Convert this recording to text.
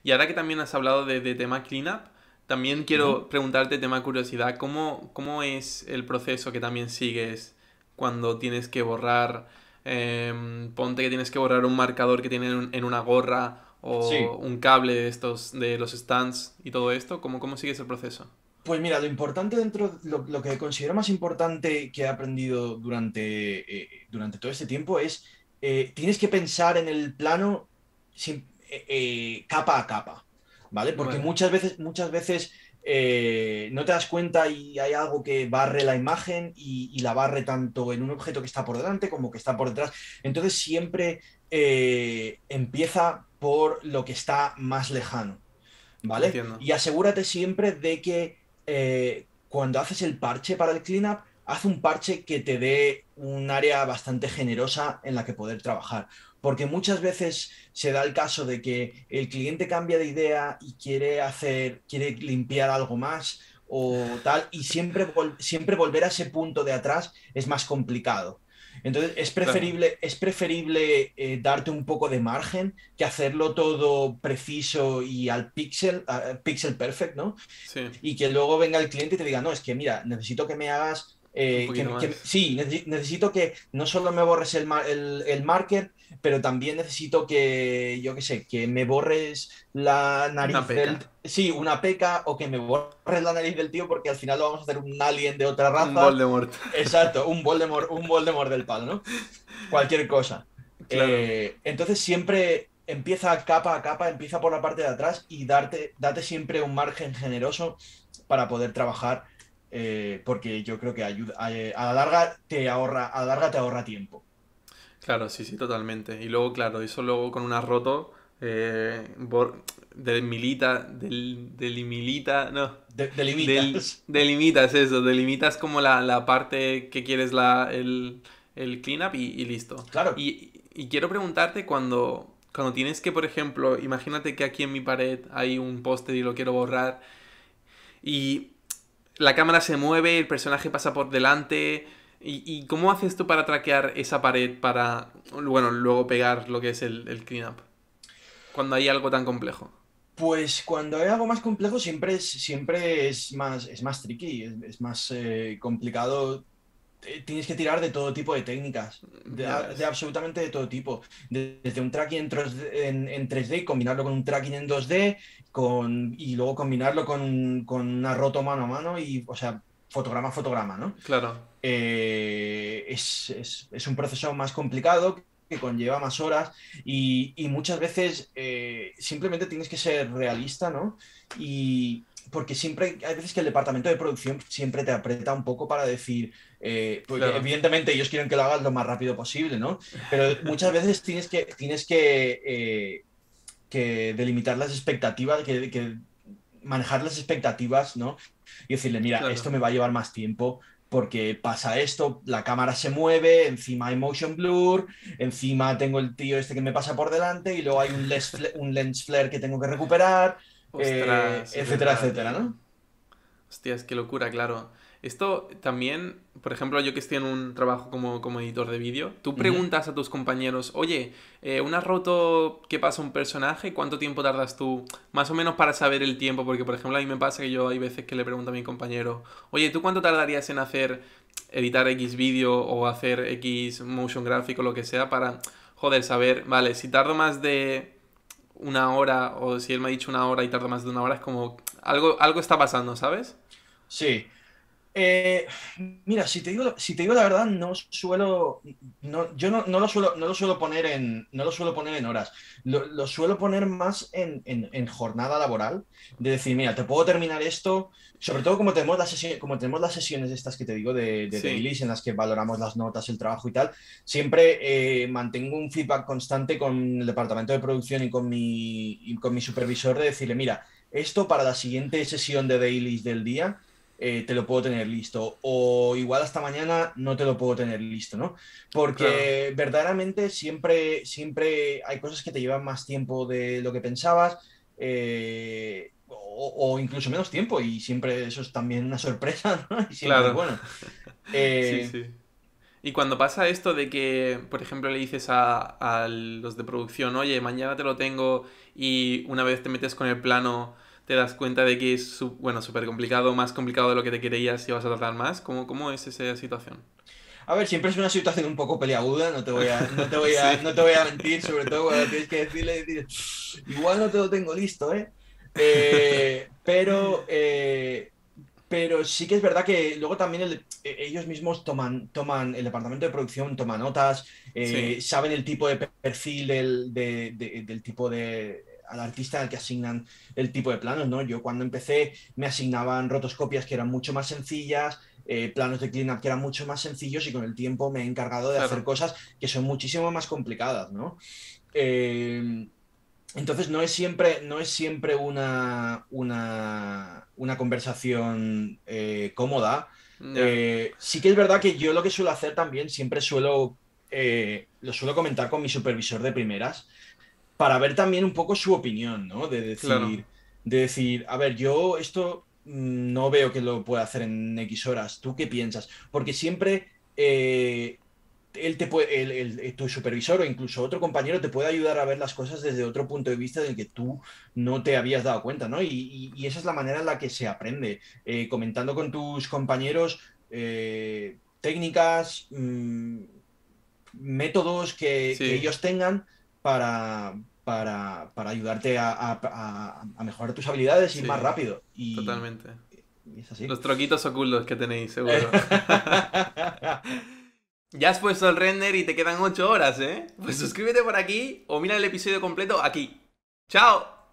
Y ahora que también has hablado de tema cleanup, también Ujú. quiero preguntarte tema curiosidad, ¿cómo es el proceso que también sigues cuando tienes que borrar, ponte que tienes que borrar un marcador que tiene en una gorra o Sí, un cable de estos, de los stands y todo esto? ¿Cómo sigues el proceso? pues mira, lo importante lo que considero más importante que he aprendido durante todo este tiempo es, tienes que pensar en el plano capa a capa, ¿vale? Porque Vale, muchas veces no te das cuenta y hay algo que barre la imagen y la barre tanto en un objeto que está por delante como que está por detrás. Entonces siempre empieza por lo que está más lejano. ¿Vale? entiendo. Y asegúrate siempre de que cuando haces el parche para el cleanup, haz un parche que te dé un área bastante generosa en la que poder trabajar. Porque muchas veces se da el caso de que el cliente cambia de idea y quiere limpiar algo más o tal, y siempre volver a ese punto de atrás es más complicado. Entonces, Claro, es preferible darte un poco de margen que hacerlo todo preciso y al pixel perfect, ¿no? sí, Y que luego venga el cliente y te diga, no, es que mira, necesito que me hagas, un poquito más. sí, necesito que no solo me borres el marker, pero también necesito que, yo qué sé, que me borres la Una nariz peca, sí, una peca, o que me borres la nariz del tío porque al final lo vamos a hacer un alien de otra un raza. Voldemort. Exacto, un Voldemort del palo, ¿no? Cualquier cosa. Claro. Entonces siempre empieza capa a capa, empieza por la parte de atrás y date siempre un margen generoso para poder trabajar, porque yo creo que ayuda, a la larga a la larga te ahorra tiempo. Claro, sí, sí, totalmente. Y luego, claro, eso luego con una roto, delimilita, no, Delimitas. delimitas eso, delimitas como la parte que quieres el cleanup y listo. Claro. Y quiero preguntarte cuando tienes que, por ejemplo, imagínate que aquí en mi pared hay un póster y lo quiero borrar y la cámara se mueve, el personaje pasa por delante. ¿Y cómo haces tú para traquear esa pared para, bueno, luego pegar lo que es el cleanup? Cuando hay algo tan complejo. Pues cuando hay algo más complejo siempre es más tricky, es más complicado. Tienes que tirar de todo tipo de técnicas, Ya de ves. absolutamente de todo tipo. Desde un tracking en 3D y combinarlo con un tracking en 2D y luego combinarlo con una roto mano a mano y, o sea, fotograma a fotograma, ¿no? Claro, Es un proceso más complicado que conlleva más horas y muchas veces simplemente tienes que ser realista, ¿no? Y porque siempre hay veces que el departamento de producción siempre te aprieta un poco para decir, porque claro. evidentemente ellos quieren que lo hagas lo más rápido posible, ¿no? Pero muchas veces que delimitar las expectativas, que manejar las expectativas, ¿no? Y decirle, mira, Claro. esto me va a llevar más tiempo porque pasa esto, la cámara se mueve, encima hay motion blur, encima tengo el tío este que me pasa por delante y luego hay un lens flare que tengo que recuperar, Ostras, es etcétera, verdad, etcétera, tío. ¿no? Hostias, qué locura, claro. Esto también, por ejemplo, yo que estoy en un trabajo como editor de vídeo, tú Ujú. preguntas a tus compañeros, oye, ¿una roto que pasa un personaje? ¿Cuánto tiempo tardas tú? Más o menos para saber el tiempo, porque por ejemplo a mí me pasa que yo hay veces que le pregunto a mi compañero, oye, ¿tú cuánto tardarías en editar X vídeo o hacer X motion gráfico o lo que sea para, joder, saber, vale, si tardo más de una hora o si él me ha dicho una hora y tarda más de una hora, es como algo está pasando, ¿sabes? Sí, Eh, mira, si te digo la verdad, yo no lo suelo poner no lo suelo poner en horas, lo suelo poner más en jornada laboral, de decir, mira, te puedo terminar esto, sobre todo como tenemos las sesiones estas que te digo de Sí, dailies en las que valoramos las notas, el trabajo y tal, siempre mantengo un feedback constante con el departamento de producción y con mi supervisor de decirle, mira, esto para la siguiente sesión de dailies del día te lo puedo tener listo. O igual hasta mañana no te lo puedo tener listo, ¿no? claro. Porque verdaderamente siempre hay cosas que te llevan más tiempo de lo que pensabas. O incluso menos tiempo y siempre eso es también una sorpresa, ¿no? Y siempre es Claro. bueno. Sí, Eh, sí. Y cuando pasa esto de que, por ejemplo, le dices a los de producción, oye, mañana te lo tengo y una vez te metes con el plano te das cuenta de que es, bueno, súper complicado, más complicado de lo que te creías y vas a tardar más, ¿cómo es esa situación? A ver, siempre es una situación un poco peliaguda, Sí, no te voy a mentir, sobre todo cuando tienes que decir, igual no te lo tengo listo, ¿eh? Eh, pero, eh, pero sí que es verdad que luego también ellos mismos el departamento de producción toma notas, sí, saben el tipo de perfil del tipo de al artista al que asignan el tipo de planos, ¿no? Yo cuando empecé me asignaban rotoscopias que eran mucho más sencillas, planos de cleanup que eran mucho más sencillos y con el tiempo me he encargado de hacer claro. cosas que son muchísimo más complicadas, ¿no? Eh, entonces no es siempre una conversación cómoda. Ya, Sí que es verdad que yo lo que suelo hacer también, lo suelo comentar con mi supervisor de primeras, para ver también un poco su opinión, ¿no? claro. De decir, a ver, yo esto no veo que lo pueda hacer en X horas. ¿Tú qué piensas? Porque siempre él te puede, tu supervisor o incluso otro compañero te puede ayudar a ver las cosas desde otro punto de vista del que tú no te habías dado cuenta, ¿no? Y esa es la manera en la que se aprende, comentando con tus compañeros técnicas, métodos que Sí, ellos tengan para ayudarte a mejorar tus habilidades y ir más sí, rápido. totalmente. Y es así. Los troquitos ocultos que tenéis, seguro. Ya has puesto el render y te quedan 8 horas, ¿eh? Pues suscríbete por aquí o mira el episodio completo aquí. ¡Chao!